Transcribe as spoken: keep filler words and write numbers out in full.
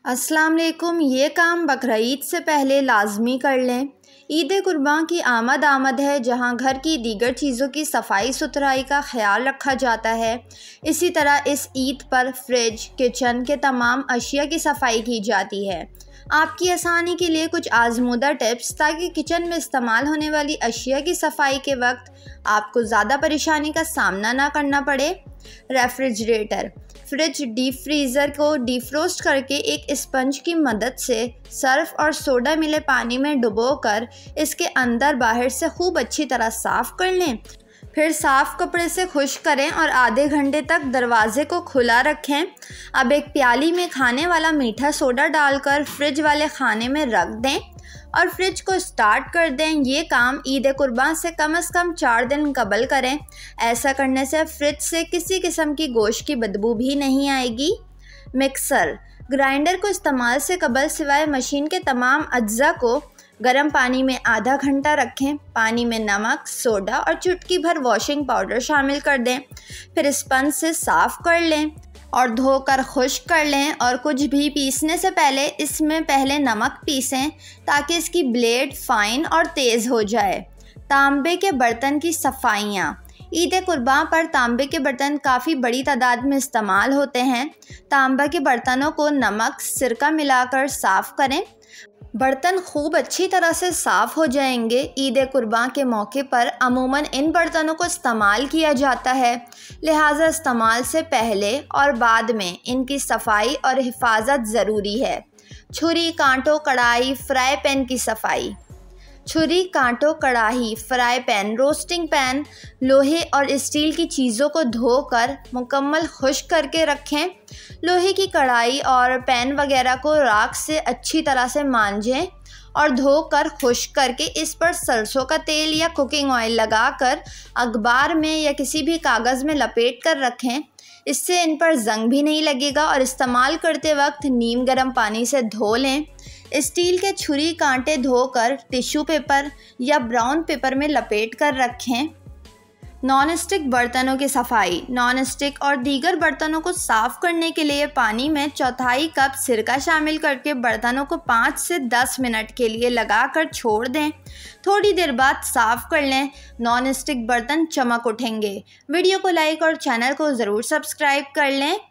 अस्सलाम वालेकुम। ये काम बकरीद से पहले लाजमी कर लें। ईद कुर्बान की आमद आमद है, जहाँ घर की दीगर चीज़ों की सफाई सुथराई का ख्याल रखा जाता है। इसी तरह इस ईद पर फ्रिज, किचन के तमाम अशिया की सफाई की जाती है। आपकी आसानी के लिए कुछ आजमूदा टिप्स, ताकि किचन में इस्तेमाल होने वाली अशिया की सफाई के वक्त आपको ज़्यादा परेशानी का सामना ना करना पड़े। रेफ्रिजरेटर, फ्रिज डीप फ्रीज़र को डीफ्रोस्ट करके एक स्पंज की मदद से सर्फ और सोडा मिले पानी में डुबोकर इसके अंदर बाहर से खूब अच्छी तरह साफ़ कर लें। फिर साफ़ कपड़े से खुश्क करें और आधे घंटे तक दरवाज़े को खुला रखें। अब एक प्याली में खाने वाला मीठा सोडा डालकर फ्रिज वाले खाने में रख दें और फ्रिज को स्टार्ट कर दें। ये काम ईद कुर्बान से कम से कम चार दिन कबल करें। ऐसा करने से फ्रिज से किसी किस्म की गोश्त की बदबू भी नहीं आएगी। मिक्सर, ग्राइंडर को इस्तेमाल से कबल सिवाय मशीन के तमाम अज्जा को गर्म पानी में आधा घंटा रखें। पानी में नमक, सोडा और चुटकी भर वॉशिंग पाउडर शामिल कर दें। फिर स्पंज से साफ़ कर लें और धोकर खुश्क कर लें। और कुछ भी पीसने से पहले इसमें पहले नमक पीसें, ताकि इसकी ब्लेड फ़ाइन और तेज़ हो जाए। तांबे के बर्तन की सफाइयाँ, ईद कुर्बान पर तांबे के बर्तन काफ़ी बड़ी तादाद में इस्तेमाल होते हैं। तांबा के बर्तनों को नमक, सिरका मिलाकर साफ़ करें। बर्तन खूब अच्छी तरह से साफ़ हो जाएंगे। ईद कुर्बान के मौके पर अमूमन इन बर्तनों को इस्तेमाल किया जाता है, लिहाजा इस्तेमाल से पहले और बाद में इनकी सफाई और हिफाजत ज़रूरी है। छुरी, कांटों, कढ़ाई, फ्राई पैन की सफाई। छुरी, कांटों, कढ़ाई, फ्राई पैन, रोस्टिंग पैन, लोहे और स्टील की चीज़ों को धोकर मुकम्मल खुश्क करके रखें। लोहे की कढ़ाई और पैन वगैरह को राख से अच्छी तरह से मांजें और धोकर खुश्क करके इस पर सरसों का तेल या कुकिंग ऑयल लगाकर अखबार में या किसी भी कागज़ में लपेट कर रखें। इससे इन पर जंग भी नहीं लगेगा और इस्तेमाल करते वक्त नीम गर्म पानी से धो लें। स्टील के छुरी कांटे धोकर टिश्यू पेपर या ब्राउन पेपर में लपेट कर रखें। नॉन स्टिक बर्तनों की सफाई। नॉन स्टिक और दीगर बर्तनों को साफ़ करने के लिए पानी में चौथाई कप सिरका शामिल करके बर्तनों को पाँच से दस मिनट के लिए लगाकर छोड़ दें। थोड़ी देर बाद साफ़ कर लें। नॉन स्टिक बर्तन चमक उठेंगे। वीडियो को लाइक और चैनल को ज़रूर सब्सक्राइब कर लें।